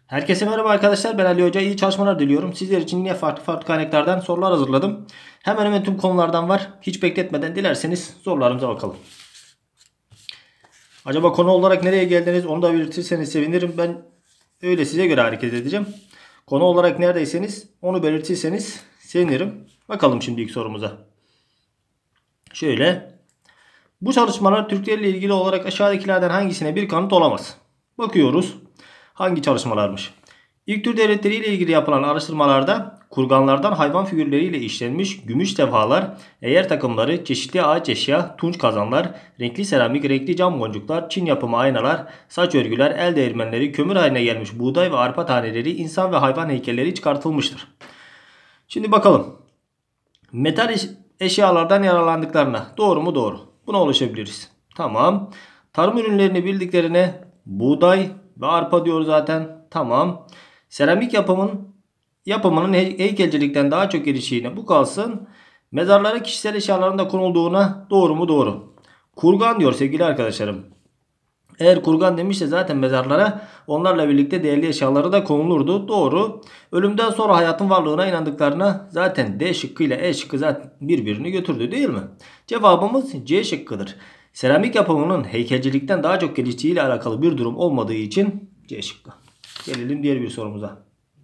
Herkese merhaba arkadaşlar. Ben Ali Hoca. İyi çalışmalar diliyorum. Sizler için yine farklı kaynaklardan sorular hazırladım. Hemen hemen tüm konulardan var. Hiç bekletmeden dilerseniz sorularımıza bakalım. Acaba konu olarak nereye geldiniz onu da belirtirseniz sevinirim. Ben öyle size göre hareket edeceğim. Konu olarak neredeyseniz onu belirtirseniz sevinirim. Bakalım şimdi ilk sorumuza. Şöyle. Bu çalışmalar Türklerle ilgili olarak aşağıdakilerden hangisine bir kanıt olamaz? Bakıyoruz. Hangi çalışmalarmış? İlk Türk devletleri ile ilgili yapılan araştırmalarda kurganlardan hayvan figürleriyle işlenmiş gümüş levhalar, eğer takımları, çeşitli ağaç eşya, tunç kazanlar, renkli seramik, renkli cam boncuklar, Çin yapımı aynalar, saç örgüler, el değirmenleri, kömür haline gelmiş buğday ve arpa taneleri, insan ve hayvan heykelleri çıkartılmıştır. Şimdi bakalım. Metal eşyalardan yararlandıklarına doğru mu? Doğru. Buna ulaşabiliriz. Tamam. Tarım ürünlerini bildiklerine buğday ve arpa diyor zaten. Tamam. Seramik yapımının heykelcilikten daha çok geliştiğine bu kalsın. Mezarlara kişisel eşyaların da konulduğuna doğru mu? Doğru. Kurgan diyor sevgili arkadaşlarım. Eğer kurgan demişse zaten mezarlara onlarla birlikte değerli eşyaları da konulurdu. Doğru. Ölümden sonra hayatın varlığına inandıklarına zaten D şıkkı ile E şıkkı zaten birbirini götürdü değil mi? Cevabımız C şıkkıdır. Seramik yapımının heykelcilikten daha çok geliştiği ile alakalı bir durum olmadığı için C şıkkı. Gelelim diğer bir sorumuza.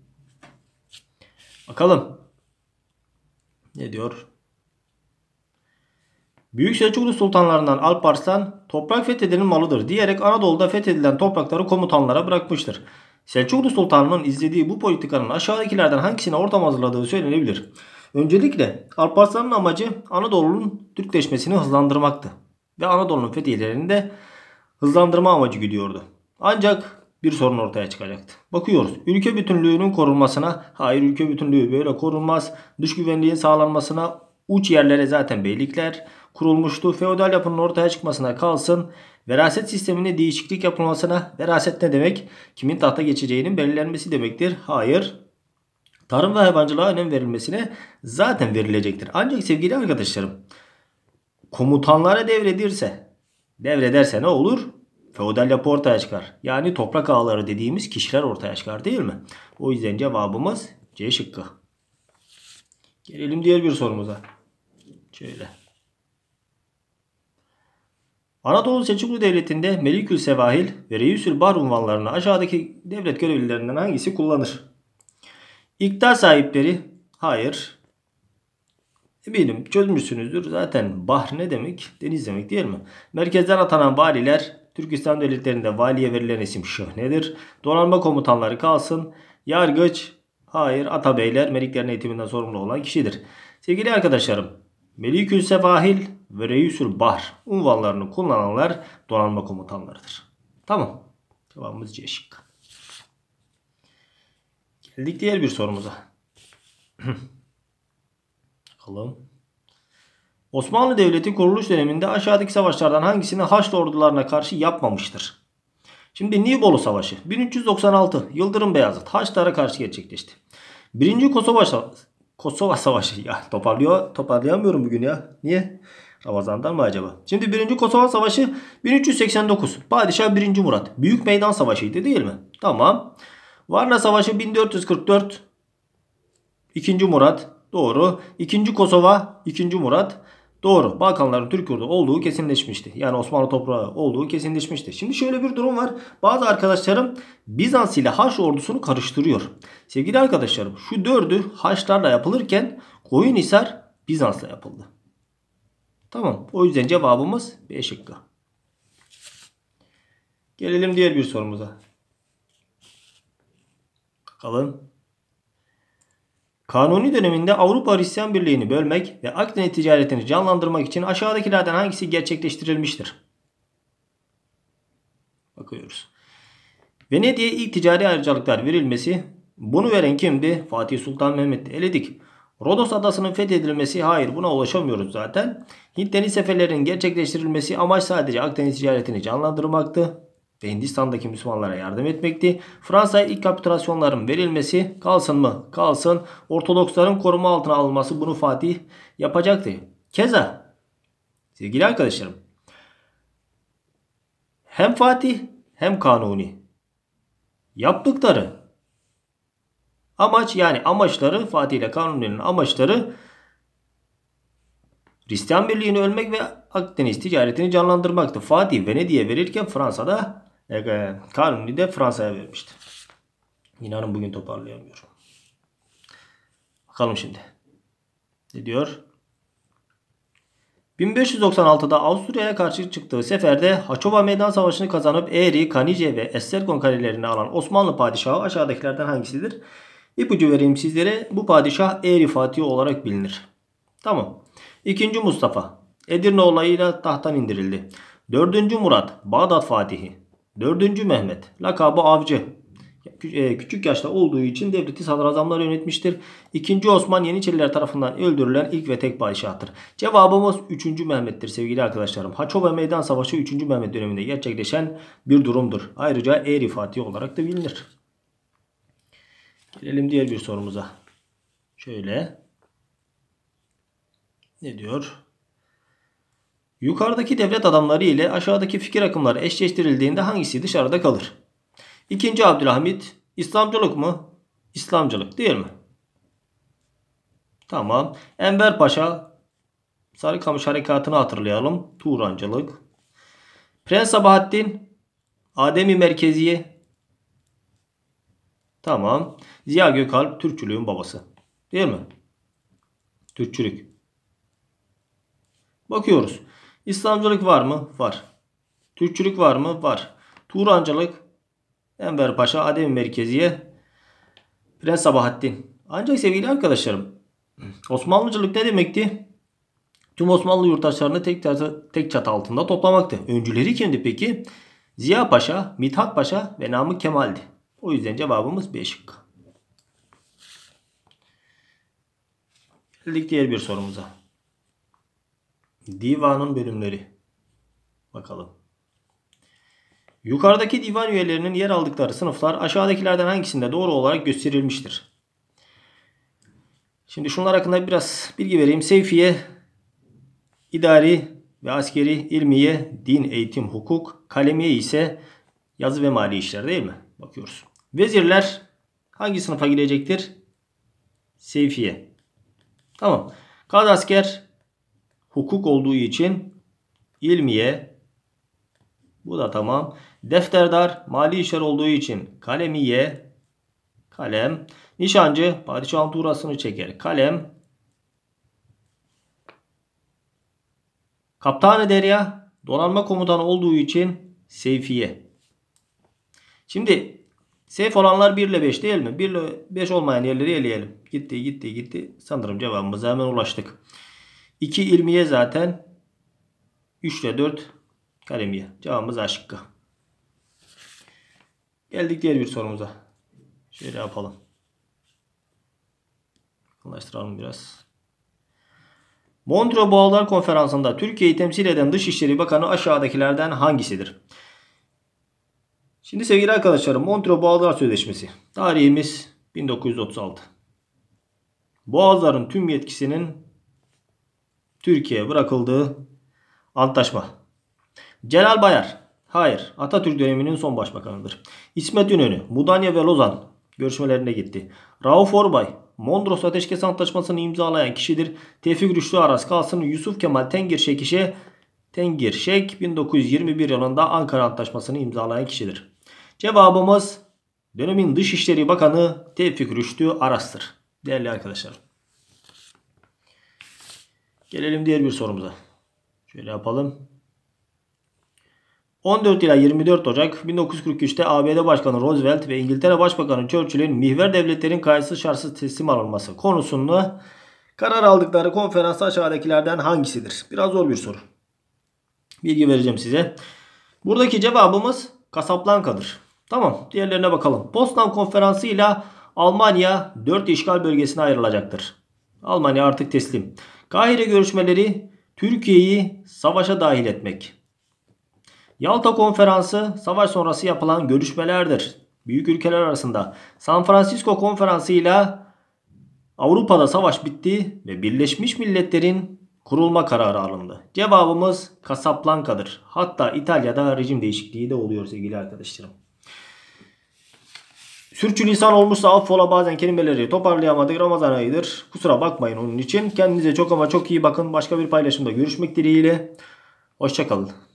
Bakalım. Ne diyor? Büyük Selçuklu sultanlarından Alparslan toprak fethedenin malıdır diyerek Anadolu'da fethedilen toprakları komutanlara bırakmıştır. Selçuklu sultanının izlediği bu politikanın aşağıdakilerden hangisine ortam hazırladığı söylenebilir. Öncelikle Alparslan'ın amacı Anadolu'nun Türkleşmesini hızlandırmaktı ve Anadolu'nun fetihlerini de hızlandırma amacı güdüyordu. Ancak bir sorun ortaya çıkacaktı. Bakıyoruz. Ülke bütünlüğünün korunmasına, hayır ülke bütünlüğü böyle korunmaz. Dış güvenliğin sağlanmasına, uç yerlere zaten beylikler kurulmuştu. Feodal yapının ortaya çıkmasına kalsın. Veraset sistemine değişiklik yapılmasına, veraset ne demek? Kimin tahta geçeceğinin belirlenmesi demektir. Hayır. Tarım ve hayvancılığa önem verilmesine zaten verilecektir. Ancak sevgili arkadaşlarım, komutanlara devrederse ne olur? Feodal yapı ortaya çıkar. Yani toprak ağaları dediğimiz kişiler ortaya çıkar değil mi? O yüzden cevabımız C şıkkı. Gelelim diğer bir sorumuza. Şöyle. Anadolu Selçuklu Devleti'nde Melikül Sevahil ve Reisül Bahr unvanlarını aşağıdaki devlet görevlilerinden hangisi kullanır? İktidar sahipleri, hayır. Eminim çözmüşsünüzdür. Zaten bahr ne demek? Deniz demek değil mi? Merkezden atanan valiler, Türkistan devletlerinde valiye verilen isim şöhnedir. Donanma komutanları kalsın. Yargıç, hayır. Atabeyler meliklerin eğitiminden sorumlu olan kişidir. Sevgili arkadaşlarım, Melikül Sevahil ve Reisül Bahr unvanlarını kullananlar donanma komutanlarıdır. Tamam. Cevabımız C şıkkı. Geldik diğer bir sorumuza. Bakalım. Osmanlı Devleti kuruluş döneminde aşağıdaki savaşlardan hangisini Haçlı ordularına karşı yapmamıştır? Şimdi Nibolu Savaşı 1396 Yıldırım Beyazıt Haçlılara karşı gerçekleşti. Birinci Kosova Savaşı ya toparlayamıyorum bugün ya. Niye? Ramazan'dan mı acaba? Şimdi birinci Kosova Savaşı 1389 Padişah 1. Murat Büyük Meydan Savaşı'ydı değil mi? Tamam. Varna Savaşı 1444 2. Murat doğru. 2. Kosova 2. Murat doğru. Balkanların Türk yurdu olduğu kesinleşmişti. Yani Osmanlı toprağı olduğu kesinleşmişti. Şimdi şöyle bir durum var. Bazı arkadaşlarım Bizans ile Haç ordusunu karıştırıyor. Sevgili arkadaşlarım şu dördü Haçlarla yapılırken Koyunhisar Bizans'la yapıldı. Tamam. O yüzden cevabımız B şıkkı. Gelelim diğer bir sorumuza. Bakalım. Kanuni döneminde Avrupa Hristiyan Birliği'ni bölmek ve Akdeniz ticaretini canlandırmak için aşağıdakilerden hangisi gerçekleştirilmiştir? Bakıyoruz. Venedik'e ilk ticari ayrıcalıklar verilmesi, bunu veren kimdi? Fatih Sultan Mehmet'ti. Eledik. Rodos adasının fethedilmesi, hayır buna ulaşamıyoruz zaten. Hint deniz seferlerinin gerçekleştirilmesi, amaç sadece Akdeniz ticaretini canlandırmaktı ve Hindistan'daki Müslümanlara yardım etmekti. Fransa'ya ilk kapitülasyonların verilmesi, kalsın mı? Kalsın. Ortodoksların koruma altına alınması, bunu Fatih yapacaktı. Keza sevgili arkadaşlarım, hem Fatih hem Kanuni yaptıkları Amaç yani amaçları Fatih ile Kanuni'nin amaçları Hristiyan birliğini ölmek ve Akdeniz ticaretini canlandırmaktı. Fatih Venedik'e verirken Fransa'da Kanuni de Fransa'ya vermişti. İnanın bugün toparlayamıyorum. Bakalım şimdi. Ne diyor? 1596'da Avusturya'ya karşı çıktığı seferde Haçova Meydan Savaşı'nı kazanıp Eğri, Kanice ve Esztergom kalelerini alan Osmanlı padişahı aşağıdakilerden hangisidir? İpucu vereyim sizlere. Bu padişah Eğri Fatih olarak bilinir. Tamam. 2. Mustafa Edirne olayıyla tahttan indirildi. 4. Murat Bağdat Fatihi. 4. Mehmet lakabı Avcı. Küçük yaşta olduğu için devleti sadrazamlar yönetmiştir. 2. Osman Yeniçeriler tarafından öldürülen ilk ve tek padişahtır. Cevabımız 3. Mehmet'tir sevgili arkadaşlarım. Haçova Meydan Savaşı 3. Mehmet döneminde gerçekleşen bir durumdur. Ayrıca Eğri Fatih olarak da bilinir. Gelelim diğer bir sorumuza. Şöyle. Ne diyor? Yukarıdaki devlet adamları ile aşağıdaki fikir akımları eşleştirildiğinde hangisi dışarıda kalır? 2. Abdülhamit İslamcılık mı? İslamcılık değil mi? Tamam. Enver Paşa Sarıkamış Harekatı'nı hatırlayalım. Turancılık. Prens Sabahattin Ademi Merkeziye. Tamam. Ziya Gökalp Türkçülüğün babası. Değil mi? Türkçülük. Bakıyoruz. İslamcılık var mı? Var. Türkçülük var mı? Var. Turancılık Enver Paşa, Adem Merkeziye, Prens Sabahattin. Ancak sevgili arkadaşlarım, Osmanlıcılık ne demekti? Tüm Osmanlı yurttaşlarını tek çatı altında toplamaktı. Öncüleri kimdi peki? Ziya Paşa, Mithat Paşa ve Namık Kemal'di. O yüzden cevabımız B şıkkı. Geldik diğer bir sorumuza. Divanın bölümleri. Bakalım. Yukarıdaki divan üyelerinin yer aldıkları sınıflar aşağıdakilerden hangisinde doğru olarak gösterilmiştir? Şimdi şunlar hakkında biraz bilgi vereyim. Seyfiye, idari ve askeri, ilmiye, din, eğitim, hukuk, kalemiye ise yazı ve mali işler değil mi? Bakıyoruz. Vezirler hangi sınıfa girecektir? Seyfiye. Tamam. Kadasker hukuk olduğu için ilmiye. Bu da tamam. Defterdar mali işler olduğu için kalemiye. Kalem. Nişancı padişahın tuğrasını çeker. Kalem. Kaptanı derya donanma komutanı olduğu için seyfiye. Şimdi seyf olanlar 1 ile 5 değil mi? 1 ile 5 olmayan yerleri eleyelim. Gitti. Sanırım cevabımıza hemen ulaştık. 2 ilmiye zaten. 3 ile 4 kalemiye. Cevabımız A şıkkı. Geldik diğer bir sorumuza. Şöyle yapalım. Yakınlaştıralım biraz. Montreux Boğazlar Konferansı'nda Türkiye'yi temsil eden Dışişleri Bakanı aşağıdakilerden hangisidir? Şimdi sevgili arkadaşlarım, Montreux Boğazlar Sözleşmesi. Tarihimiz 1936. Boğazların tüm yetkisinin Türkiye'ye bırakıldığı antlaşma. Celal Bayar. Hayır. Atatürk döneminin son başbakanıdır. İsmet İnönü, Mudanya ve Lozan görüşmelerine gitti. Rauf Orbay, Mondros Ateşkes Antlaşması'nı imzalayan kişidir. Tevfik Rüştü Aras kalsın. Yusuf Kemal Tengirşek 1921 yılında Ankara Antlaşması'nı imzalayan kişidir. Cevabımız dönemin Dışişleri Bakanı Tevfik Rüştü Aras'tır. Değerli arkadaşlar. Gelelim diğer bir sorumuza. Şöyle yapalım. 14 ila 24 Ocak 1943'te ABD Başkanı Roosevelt ve İngiltere Başbakanı Churchill'in mihver devletlerin kayıtsız şartsız teslim alınması konusunda karar aldıkları konferans aşağıdakilerden hangisidir? Biraz zor bir soru. Bilgi vereceğim size. Buradaki cevabımız Casablanca'dır. Tamam, diğerlerine bakalım. Potsdam Konferansı ile Almanya 4 işgal bölgesine ayrılacaktır. Almanya artık teslim. Kahire görüşmeleri Türkiye'yi savaşa dahil etmek. Yalta Konferansı savaş sonrası yapılan görüşmelerdir. Büyük ülkeler arasında. San Francisco Konferansı ile Avrupa'da savaş bitti ve Birleşmiş Milletler'in kurulma kararı alındı. Cevabımız Casablanca'dır. Hatta İtalya'da rejim değişikliği de oluyor sevgili arkadaşlarım. Sürçülisan olmuşsa affola, bazen kelimeleri toparlayamadık. Ramazan ayıdır. Kusura bakmayın onun için. Kendinize çok ama çok iyi bakın. Başka bir paylaşımda görüşmek dileğiyle. Hoşçakalın.